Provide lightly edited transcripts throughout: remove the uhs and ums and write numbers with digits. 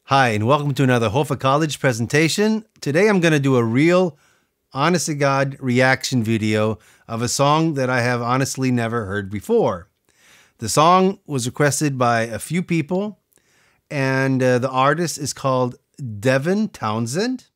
Hi, and welcome to another hofa-college presentation. Today I'm going to do a real, honest-to-God reaction video of a song that I have honestly never heard before. The song was requested by a few people, and the artist is called Devin Townsend.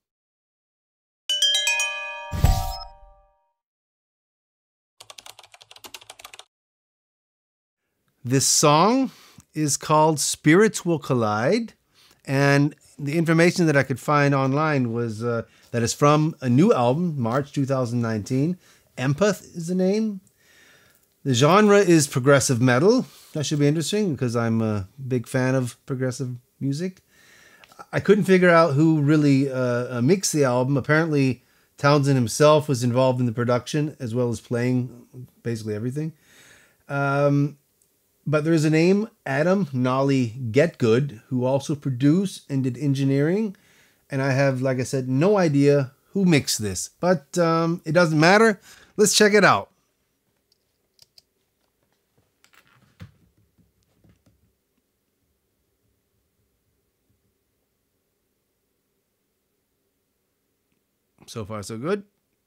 This song is called Spirits Will Collide. And the information that I could find online was that it's from a new album, March 2019. Empath is the name. The genre is progressive metal. That should be interesting because I'm a big fan of progressive music. I couldn't figure out who really mixed the album. Apparently, Townsend himself was involved in the production as well as playing basically everything. But there's a name, Adam Nolly Getgood, who also produced and did engineering. And I have, like I said, no idea who mixed this. But it doesn't matter. Let's check it out. So far, so good.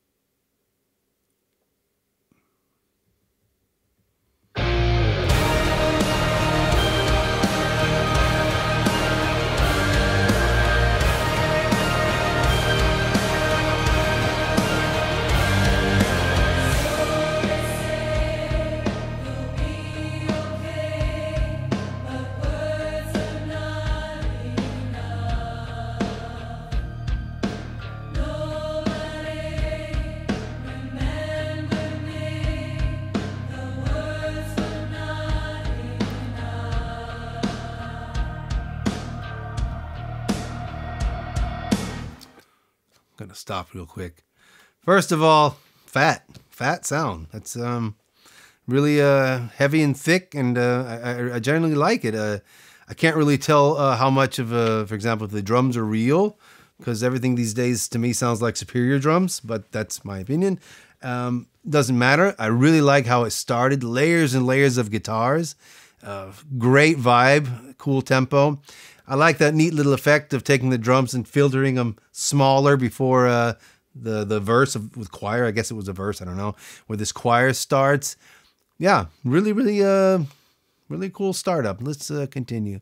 Gonna stop real quick. First of all, fat sound. That's really heavy and thick, and I generally like it. I can't really tell how much of for example, if the drums are real, because everything these days to me sounds like Superior drums, but that's my opinion. Doesn't matter. I really like how it started. Layers and layers of guitars. Great vibe, cool tempo. I like that neat little effect of taking the drums and filtering them smaller before the verse with choir. I guess it was a verse, I don't know, where this choir starts. Yeah, really, really cool startup. Let's continue.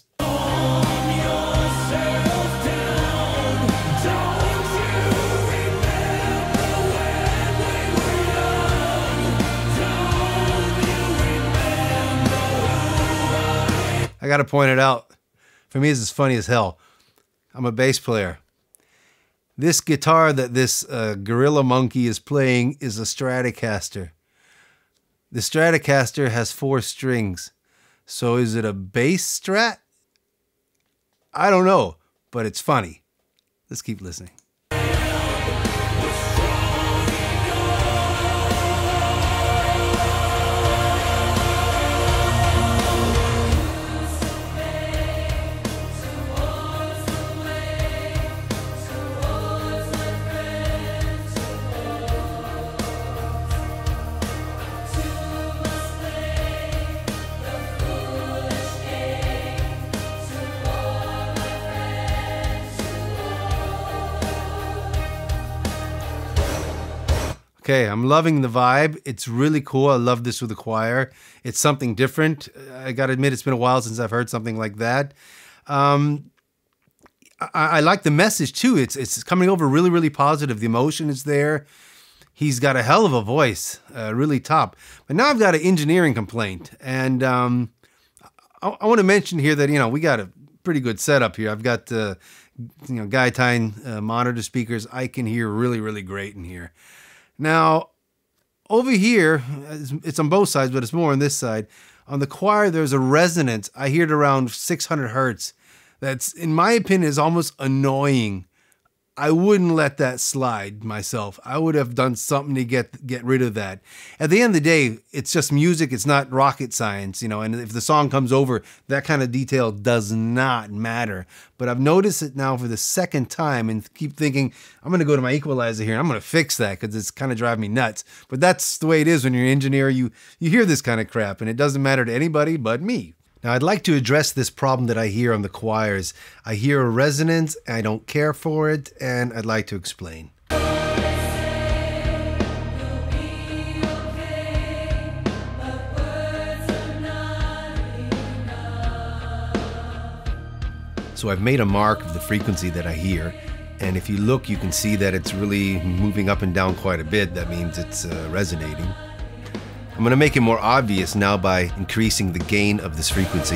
I got to point it out. For me, this is funny as hell. I'm a bass player. This guitar that this gorilla monkey is playing is a Stratocaster. The Stratocaster has 4 strings. So is it a bass Strat? I don't know, but it's funny. Let's keep listening. Okay, I'm loving the vibe. It's really cool. I love this with the choir. It's something different. I gotta admit, it's been a while since I've heard something like that. I like the message too. It's coming over really positive. The emotion is there. He's got a hell of a voice, really top. But now I've got an engineering complaint, and I want to mention here that we got a pretty good setup here. I've got Guitine monitor speakers. I can hear really great in here. Now, over here, it's on both sides, but it's more on this side. On the choir, there's a resonance. I hear it around 600 hertz. That's, in my opinion, is almost annoying. I wouldn't let that slide myself. I would have done something to get rid of that. At the end of the day, it's just music. It's not rocket science, and if the song comes over, that kind of detail does not matter. But I've noticed it now for the second time and keep thinking, I'm going to go to my equalizer here and I'm going to fix that because it's kind of driving me nuts. But that's the way it is when you're an engineer. You hear this kind of crap and it doesn't matter to anybody but me. Now, I'd like to address this problem that I hear on the choirs. I hear a resonance, I don't care for it, and I'd like to explain. So I've made a mark of the frequency that I hear, and if you look, you can see that it's really moving up and down quite a bit. That means it's resonating. I'm going to make it more obvious now by increasing the gain of this frequency.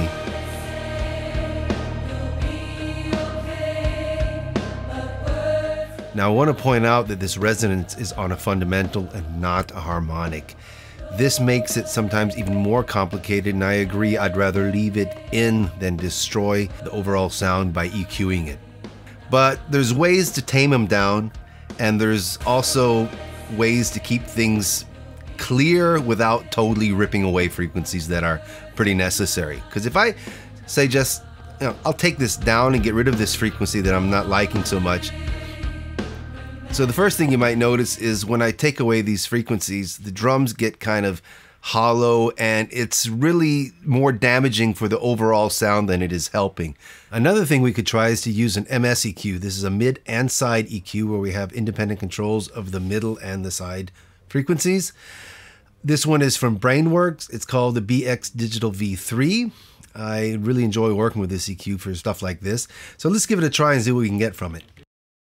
Now I want to point out that this resonance is on a fundamental and not a harmonic. This makes it sometimes even more complicated, and I agree I'd rather leave it in than destroy the overall sound by EQing it. But there's ways to tame them down, and there's also ways to keep things clear without totally ripping away frequencies that are pretty necessary. Because if I say just, I'll take this down and get rid of this frequency that I'm not liking so much. So the first thing you might notice is when I take away these frequencies, the drums get kind of hollow, and it's really more damaging for the overall sound than it is helping. Another thing we could try is to use an MS EQ. This is a mid and side EQ where we have independent controls of the middle and the side frequencies. This one is from Brainworks. It's called the BX Digital V3. I really enjoy working with this EQ for stuff like this. So let's give it a try and see what we can get from it.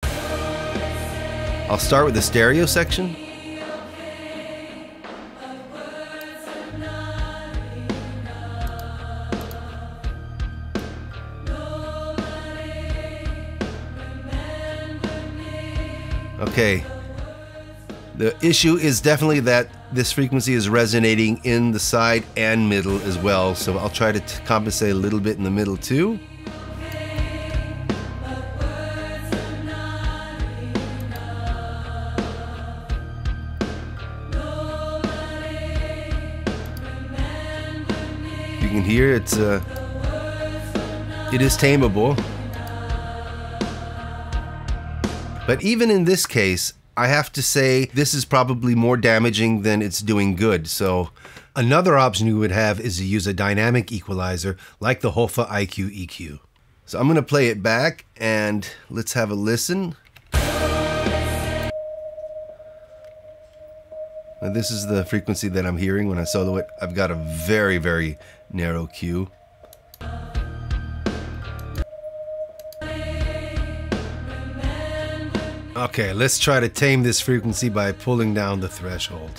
I'll start with the stereo section. Okay, the issue is definitely that this frequency is resonating in the side and middle as well, so I'll try to compensate a little bit in the middle too. You can hear it is tameable. But even in this case, I have to say this is probably more damaging than it's doing good. So another option you would have is to use a dynamic equalizer like the hofa-IQ EQ. So I'm going to play it back and let's have a listen. Now this is the frequency that I'm hearing when I solo it. I've got a very, very narrow Q. Okay, let's try to tame this frequency by pulling down the threshold.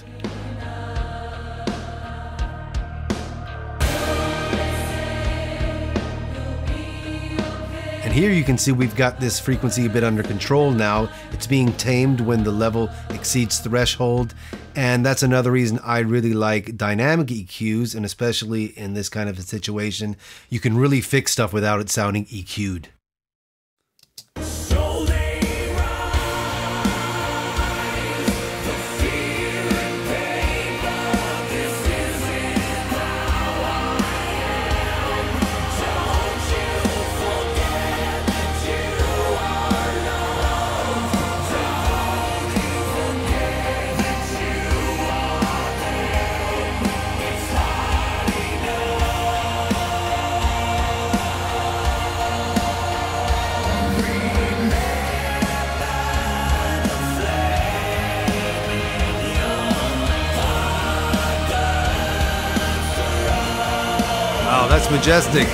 And here you can see we've got this frequency a bit under control now. It's being tamed when the level exceeds threshold. And that's another reason I really like dynamic EQs, and especially in this kind of a situation, you can really fix stuff without it sounding EQ'd. Wow, that's majestic.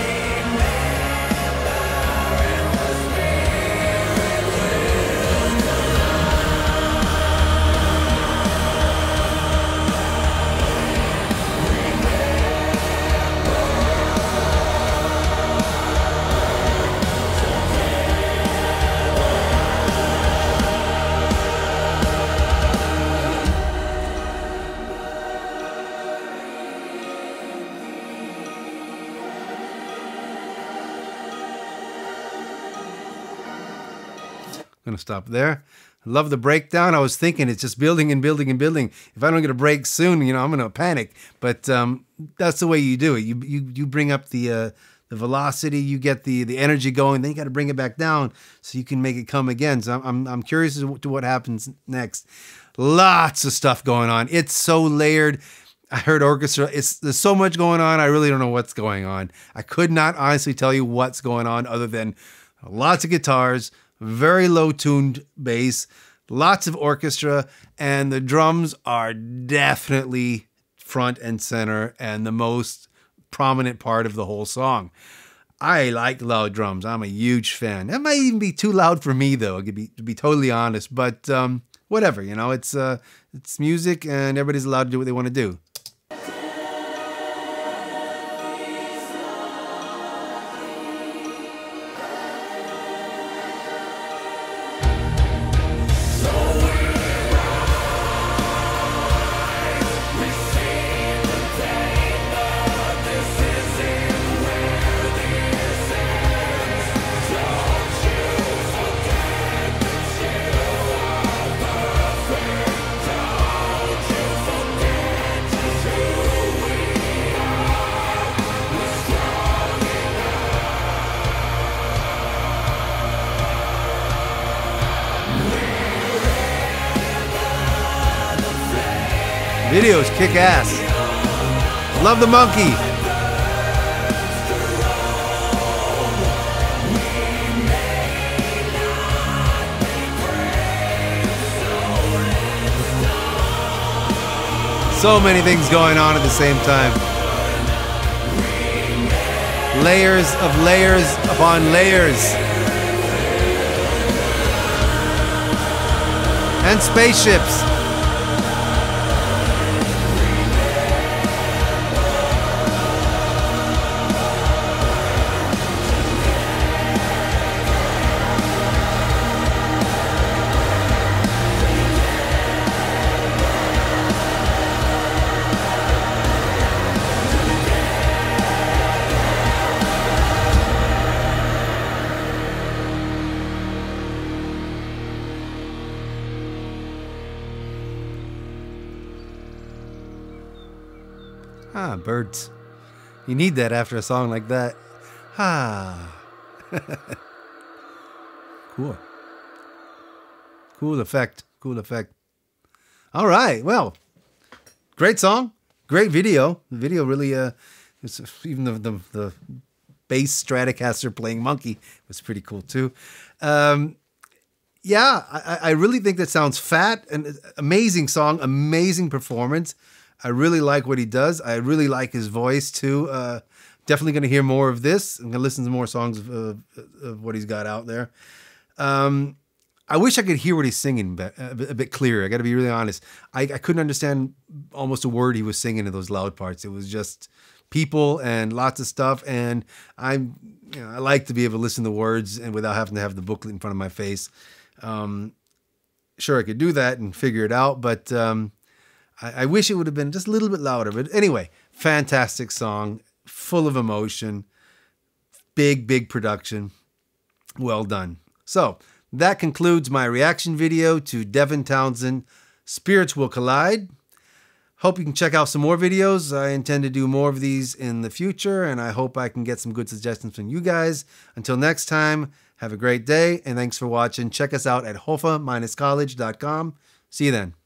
I'm gonna stop there. I love the breakdown. I was thinking it's just building and building and building. If I don't get a break soon, I'm gonna panic. But that's the way you do it. You bring up the velocity, you get the energy going, then you got to bring it back down so you can make it come again. So I'm curious as to what happens next. Lots of stuff going on. It's so layered. I heard orchestra. There's so much going on. I really don't know what's going on. I could not honestly tell you what's going on other than lots of guitars, very low tuned bass, lots of orchestra, and the drums are definitely front and center and the most prominent part of the whole song. I like loud drums. I'm a huge fan. That might even be too loud for me, though, to be totally honest. But whatever, you know, it's music, and everybody's allowed to do what they want to do. Videos kick ass. Love the monkey. So many things going on at the same time. Layers of layers upon layers. And spaceships. Ah, birds. You need that after a song like that. Ah. Cool. Cool effect. Cool effect. All right. Well, great song. Great video. The video really, even the bass Stratocaster playing monkey was pretty cool too. Yeah, I really think that sounds fat. And amazing song. Amazing performance. I really like what he does. I really like his voice too. Definitely going to hear more of this. I'm going to listen to more songs of what he's got out there. I wish I could hear what he's singing a bit clearer. I got to be really honest. I couldn't understand almost a word he was singing in those loud parts. It was just people and lots of stuff. And I like to be able to listen to words and without having to have the booklet in front of my face. Sure, I could do that and figure it out, but I wish it would have been just a little bit louder. But anyway, fantastic song, full of emotion, big production. Well done. So that concludes my reaction video to Devin Townsend, Spirits Will Collide. Hope you can check out some more videos. I intend to do more of these in the future, and I hope I can get some good suggestions from you guys. Until next time, have a great day, and thanks for watching. Check us out at hofa-college.com. See you then.